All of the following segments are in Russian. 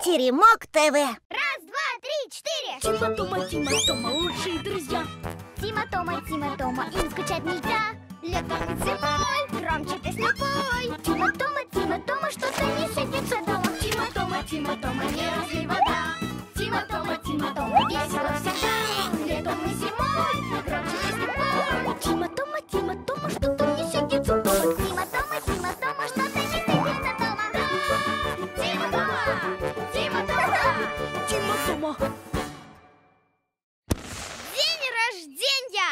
Теремок ТВ. Раз, два, три, четыре. Тима, Тома, лучшие друзья. Тима, Тома, им скучать нельзя. Летом, зимой, громче песню пой. Тима, Тома, что-то не сидится дома. Тима, Тома, не разлей вода. Тима, Тома, весело всегда. Летом и зимой, громче песню пой. Тима, Тома, что-то не сидится дома. Тима, Тома, что-то не сидится дома. Тима, Тома. День рождения!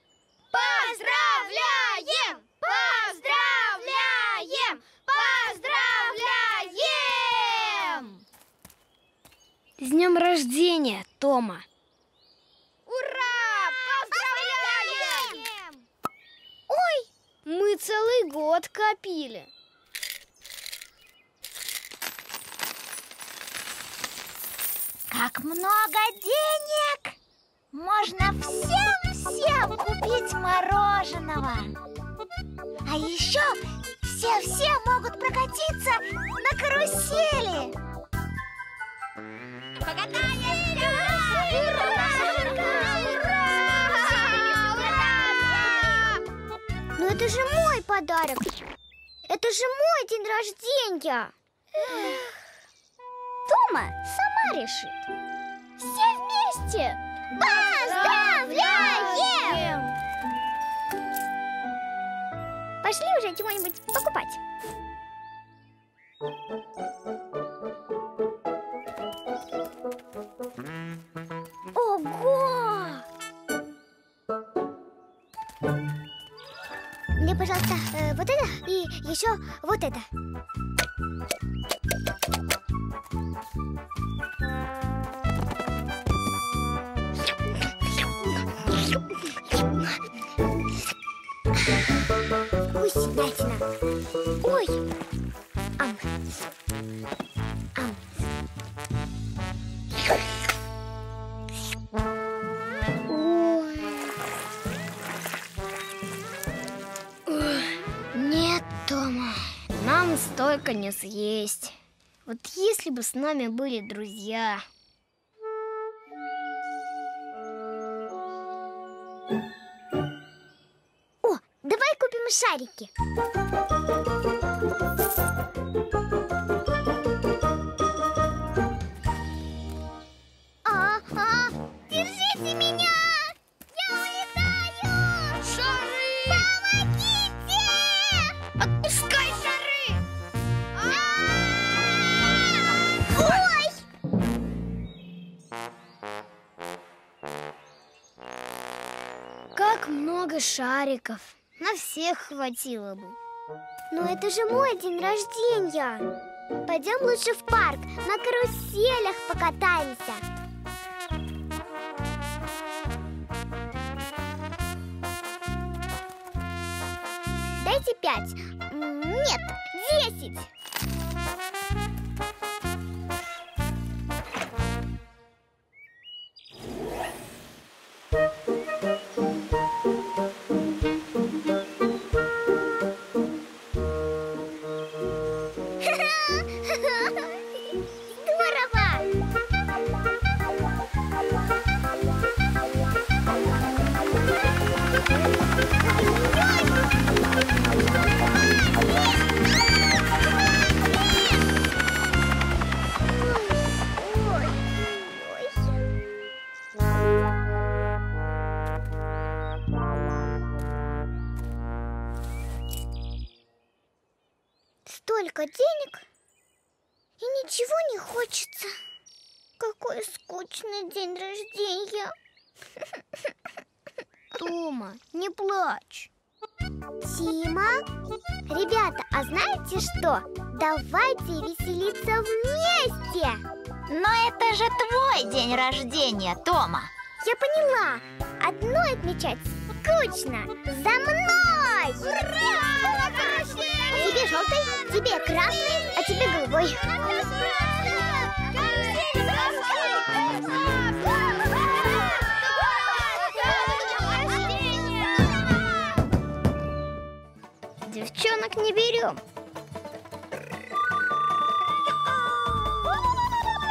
Поздравляем! Поздравляем! Поздравляем! С днем рождения, Тома! Ура! Поздравляем! Ой, мы целый год копили. Как много денег! Можно всем купить мороженого. А еще все могут прокатиться на карусели. Покатаемся! Но это же мой подарок. Это же мой день рождения. Тома сама решит. Все вместе. Поздравляем! Пошли уже чего-нибудь покупать. Ого! Мне, пожалуйста, вот это и еще вот это. Вкуснятина. Ой. Ам. Нет, Тома, нам столько не съесть. Вот если бы с нами были друзья. О, давай купим шарики. Держите меня! Я улетаю! Шары! Помогите! Отпускай шары! Ой! Как много шариков. На всех хватило бы. Но это же мой день рождения. Пойдем лучше в парк, на каруселях покатаемся. Дайте 5. Нет, 10. Столько денег и ничего не хочется. Какой скучный день рождения. Тома, не плачь. Тима, ребята, а знаете что? Давайте веселиться вместе. Но это же твой день рождения, Тома. Я поняла. Одной отмечать скучно. За мной! Ура! Тебе желтый, тебе красный, а тебе голубой. Девчонок не берем.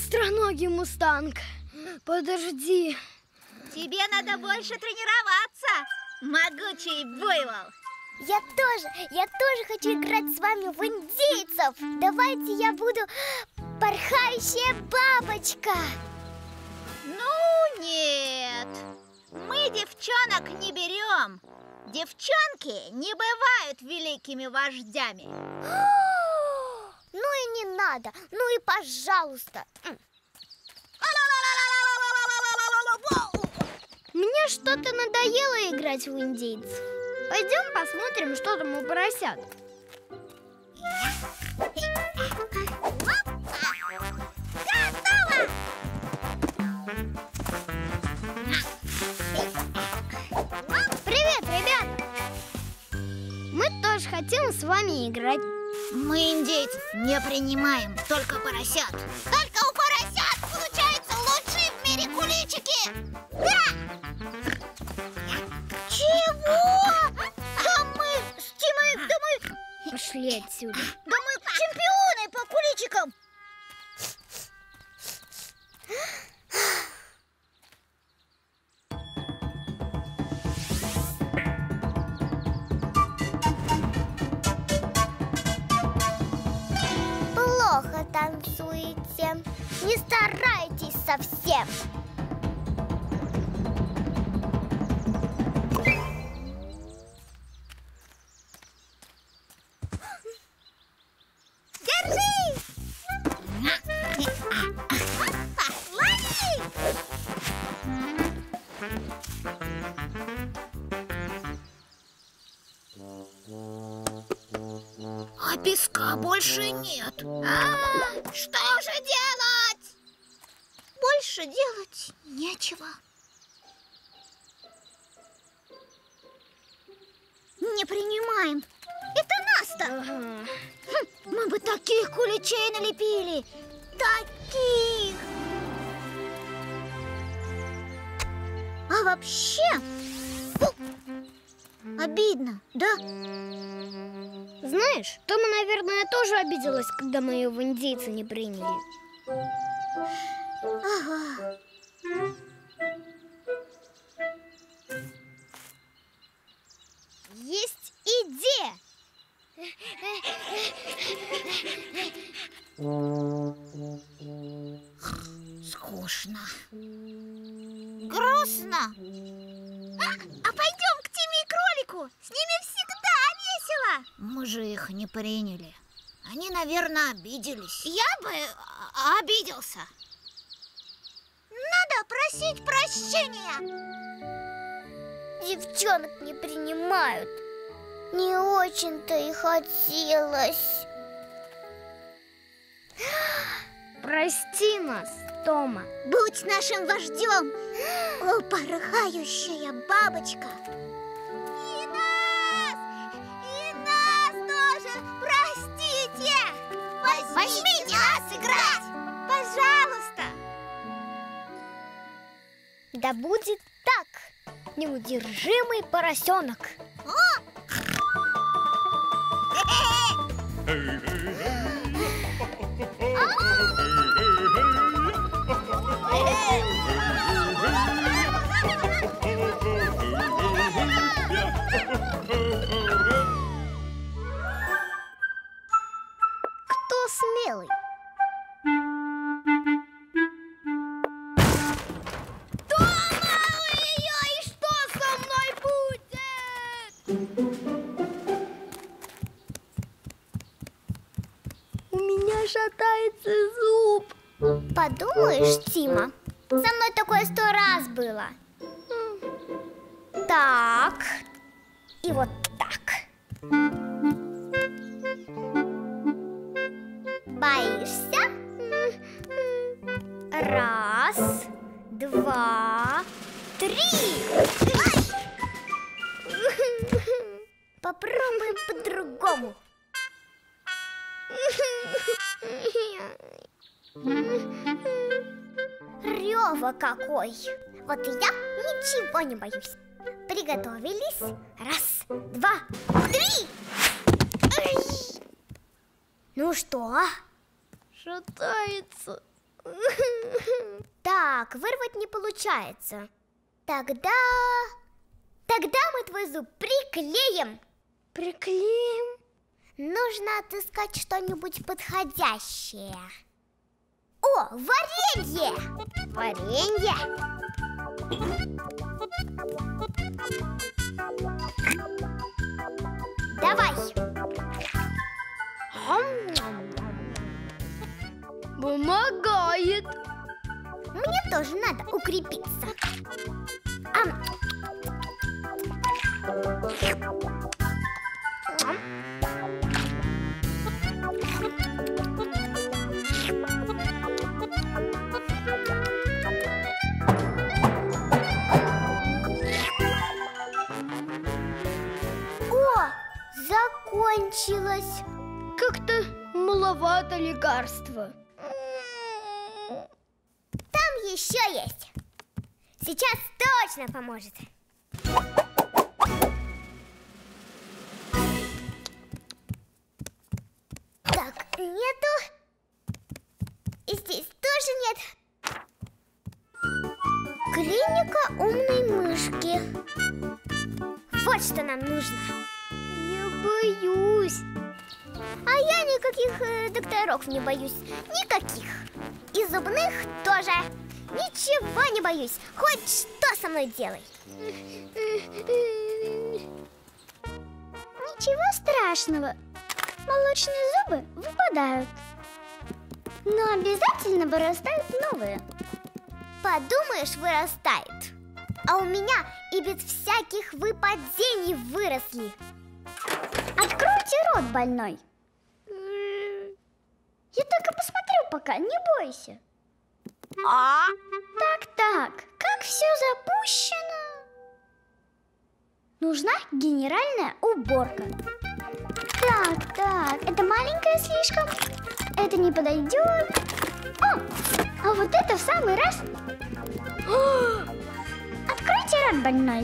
быстроногий мустанг. Подожди. Тебе надо больше тренироваться, могучий буйвол. Я тоже хочу играть с вами в индейцев. Давайте я буду порхающая бабочка. Ну нет, мы девчонок не берем. Девчонки не бывают великими вождями. Ну и не надо, ну и пожалуйста. Мне что-то надоело играть в индейцев. Пойдем посмотрим, что там у поросят. Готово! Привет, ребята! Мы тоже хотим с вами играть. Мы индейцев не принимаем, только поросят. Только у поросят получаются лучшие в мире куличики. Да! Чего? Да мы с Тимой, Пошли отсюда. да мы чемпионы по куличикам. Плохо танцуете. Не старайтесь совсем. Держи! Лови! А песка больше нет. Что же делать? Больше делать нечего. Не принимаем. Это нас-то. Ага. Мы бы таких куличей налепили. Таких. А вообще, обидно, да? Знаешь, Тома, наверное, тоже обиделась, когда мы ее в индейцы не приняли. Ага. Есть идея! Скучно. Грустно. А пойдем к Тиме и кролику. С ними всегда весело. Мы же их не приняли. Они, наверное, обиделись. Я бы обиделся. Надо просить прощения. Девчонок не принимают. Не очень-то и хотелось. Прости нас, Тома. Будь нашим вождем, о, порхающая бабочка. И нас тоже простите. Возьмите нас играть, пожалуйста. Да будет так, неудержимый поросенок. Кто смелый? Ой-ой-ой, что со мной будет? У меня шатается зуб. Подумаешь, Тима, со мной такое 100 раз было. Так, и вот так. Боишься? Раз, два, три. Попробуем по-другому. Рёва какой! Вот и я ничего не боюсь. Приготовились? Раз, два, три! Ай! Ну что? Шатается Так, вырвать не получается. Тогда мы твой зуб приклеим. Приклеим? Нужно отыскать что-нибудь подходящее. О, варенье! Варенье! Давай! Помогает. Мне тоже надо укрепиться. О, закончилось. Как-то маловато лекарства. Там еще есть. Сейчас точно поможет. Так, нету. И здесь тоже нет. Клиника умной мышки. Вот что нам нужно. Я боюсь. А я никаких докторов не боюсь. Никаких. И зубных тоже. Ничего не боюсь. Хоть что со мной делай. Ничего страшного. Молочные зубы выпадают, но обязательно вырастают новые. Подумаешь, вырастают. А у меня и без всяких выпадений выросли. Откройте рот, больной. Я только посмотрю пока, не бойся. Так, как все запущено. Нужна генеральная уборка. Так, это маленькое слишком. Это не подойдет. А вот это в самый раз. Откройте рот, больной.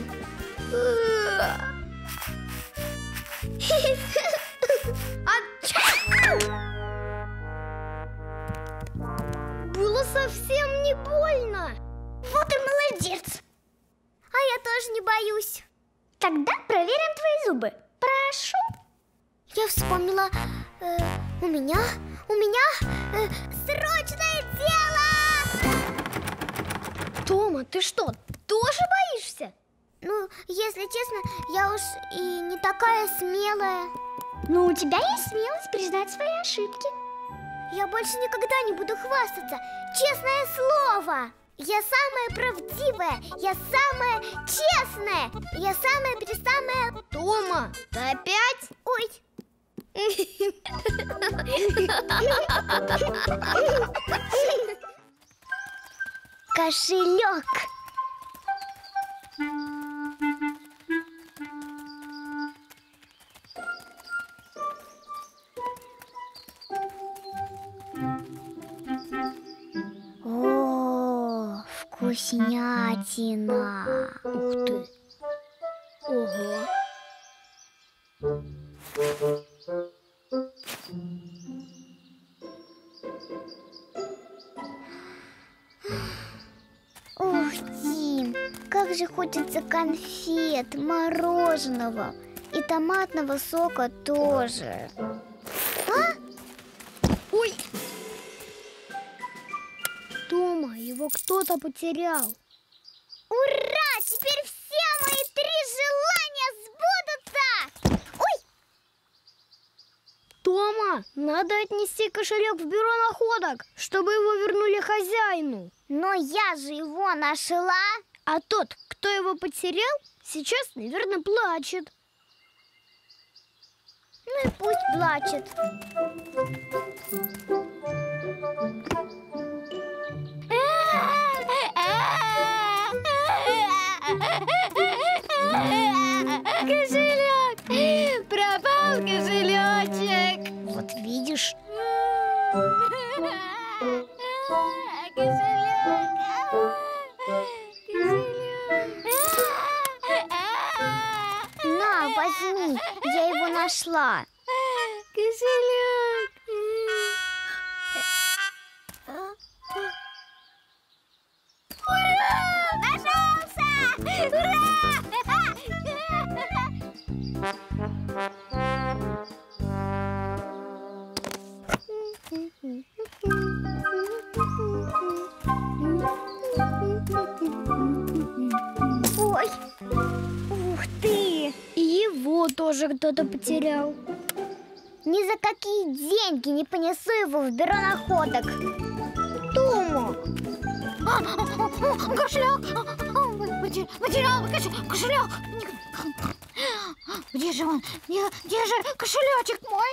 Было совсем не больно. Вот и молодец. А я тоже не боюсь. Тогда проверим твои зубы. Прошу. Я вспомнила, у меня срочное дело! Тома, ты что, тоже боишься? Ну, если честно, я уж и не такая смелая. Но у тебя есть смелость признать свои ошибки. Я больше никогда не буду хвастаться. Честное слово! Я самая правдивая, я самая честная, я самая-пресамая... Тома, ты опять? Ой! Кошелек. О, вкуснятина. Ух ты. Ого. Ух, Тим, как же хочется конфет, мороженого и томатного сока тоже. Ой! Тома, его кто-то потерял. Ура! Теперь все мои 3 желания сбудутся! Ой! Тома, надо отнести кошелек в бюро находок, чтобы его вернули хозяину. Но я же его нашла. А тот, кто его потерял, сейчас, наверное, плачет. Ну и пусть плачет. Кошелек! Пропал кошелечек! Вот видишь. На, возьми, я его нашла. Кошелек! Ой, ух ты! И его тоже кто-то потерял. Ни за какие деньги не понесу его в бюро находок. Тома! Кошелек! Потерял кошелек! Где же он? Где же кошелечек мой?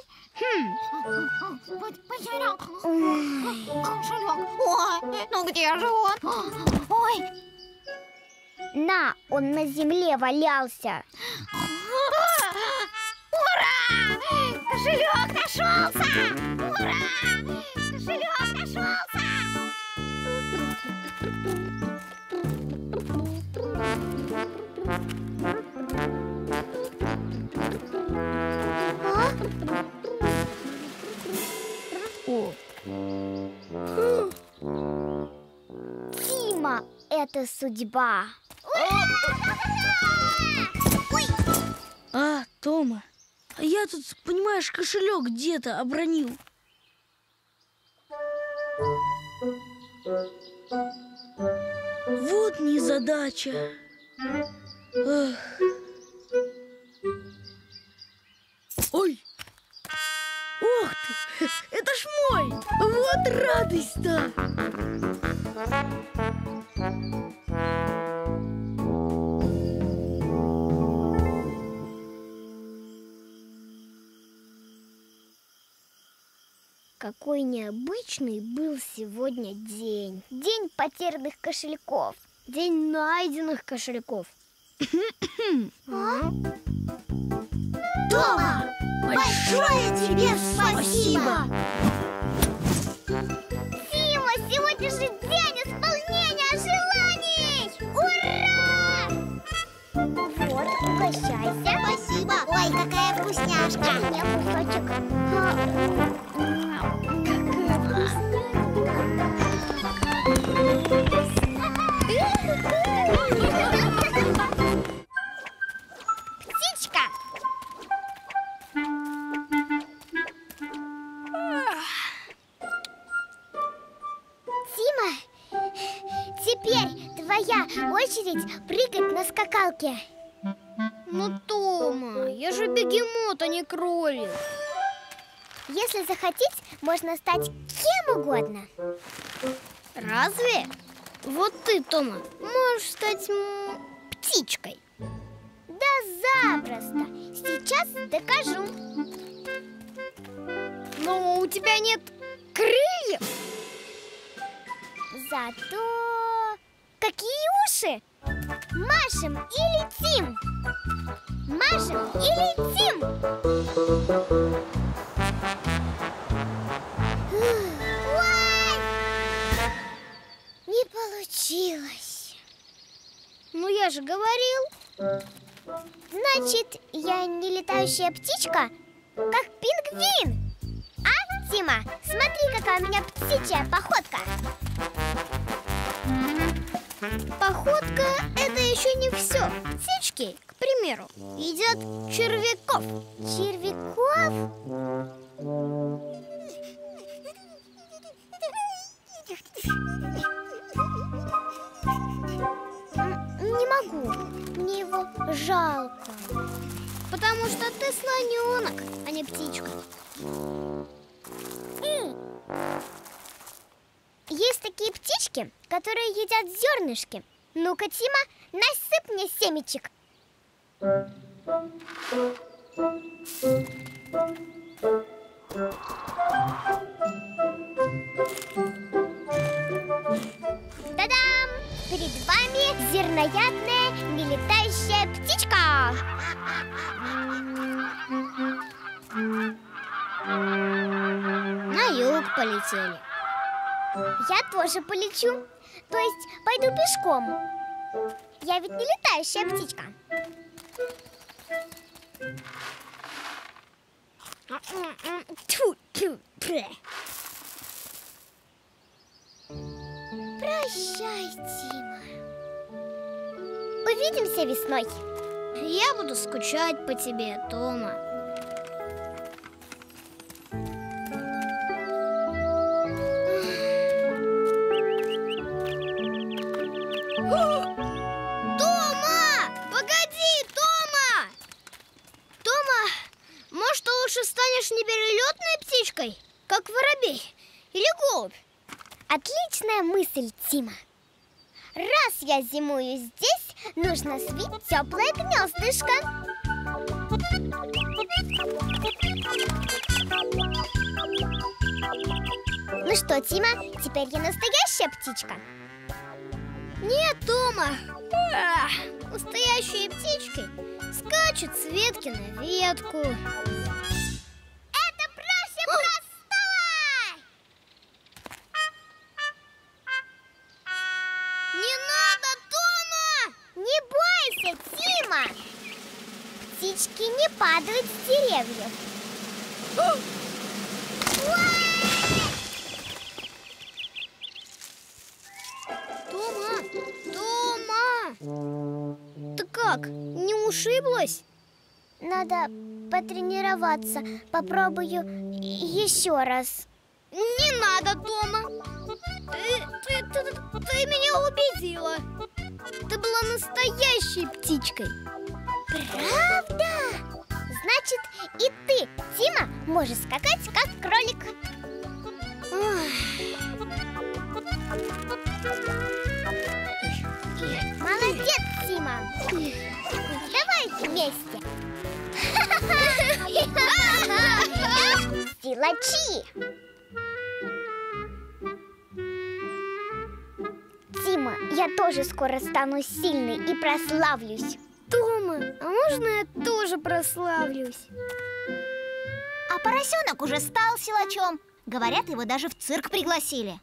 Потерял кошелек. Ой, ну где же он? Ой! На, он на земле валялся. Ура! Кошелек нашелся! Ура! Кошелек нашелся! Тима, это судьба. А, Тома, а я тут, понимаешь, кошелек где-то обронил. Вот незадача. Эх. Ой! Ох ты! Это ж мой! Вот радость-то! Какой необычный был сегодня день. День потерянных кошельков. День найденных кошельков. Тома, большое тебе спасибо! Тима, сегодня же день исполнения желаний! Ура! Вот, угощайся. Спасибо! Ой, какая вкусняшка! Мне кусочек. Птичка! Тима, теперь твоя очередь прыгать на скакалке. Ну, Тома, я же бегемот, а не кролик. Если захотеть, можно стать кем угодно. Разве? Вот ты, Тома, можешь стать птичкой. Да запросто. Сейчас докажу. Но у тебя нет крыльев. Зато какие уши! Машем и летим! Машем и летим! Ой! Не получилось. Ну, я же говорил. Значит, я не летающая птичка, как пингвин. А, Тима, смотри, какая у меня птичья походка. Походка – это еще не все. Птички, к примеру, едят червяков. Червяков? Не могу, мне его жалко. Потому что ты слоненок, а не птичка. Есть такие птички, которые едят зернышки. Ну-ка, Тима, насыпь мне семечек. Та-дам! Перед вами зерноядная нелетающая птичка. На юг полетели. Я тоже полечу. То есть пойду пешком. Я ведь не летающая птичка. Тьфу-тьфу-тьфу. Прощай, Тима. Увидимся весной. Я буду скучать по тебе, Тома. Тома! Погоди, Тома! Тома, может, ты лучше станешь неперелетной птичкой, как воробей или голубь? Отличная мысль, Тима. Раз я зимую здесь, нужно свить теплое гнездышко. Ну что, Тима, теперь я настоящая птичка? Нет, Тома. Настоящие птички скачут с ветки на ветку. Это проще простого! Не надо, Тома! Не бойся, Тима! Птички не падают с деревьев. Тома! Тома! Ты как, не ушиблась? Надо потренироваться. Попробую еще раз. Не надо, Тома. Ты меня убедила. Ты была настоящей птичкой. Правда? Значит, и ты, Тима, можешь скакать, как кролик. Молодец, Тима. Давай вместе. Силачи. Тима, я тоже скоро стану сильной и прославлюсь. Тома, а можно я тоже прославлюсь? А поросенок уже стал силачом. Говорят, его даже в цирк пригласили.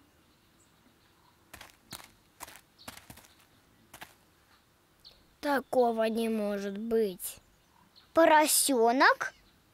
Такого не может быть. Поросенок?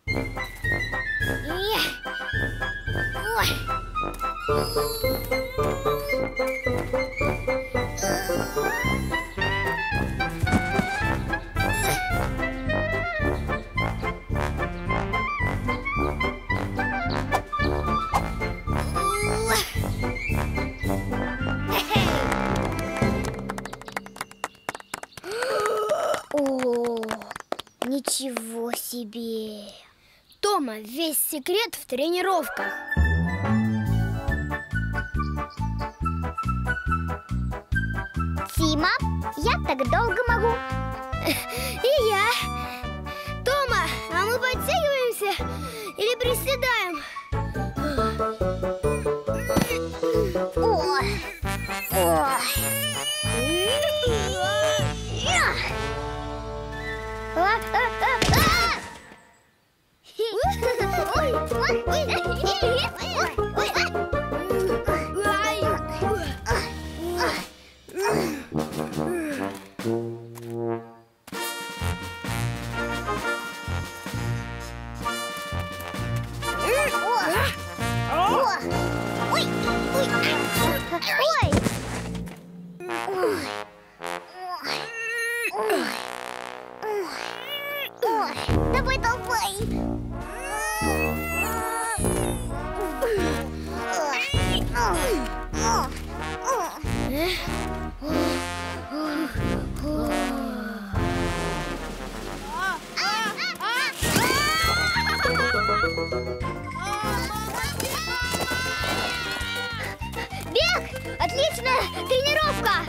О, ничего себе! Тома, весь секрет в тренировках. Тима, я так долго могу. И я. Тома, а мы подтягиваемся или приседаем? Ой. Давай, давай. Бег! Отличная тренировка!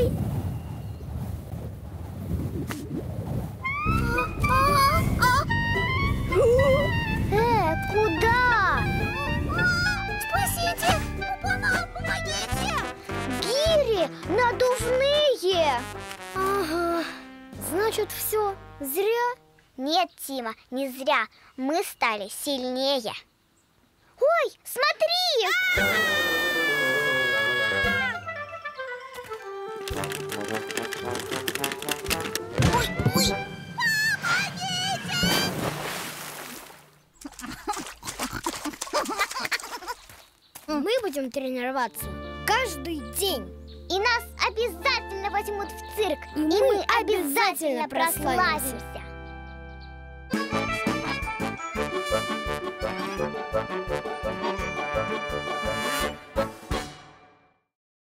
Ой! Куда? Спасите! Помогите! Гири надувные! Ага, значит, все зря? Нет, Тима, не зря. Мы стали сильнее. Ой, смотри! Ой! Мы будем тренироваться каждый день. И нас обязательно возьмут в цирк. И мы обязательно прославимся. прославимся.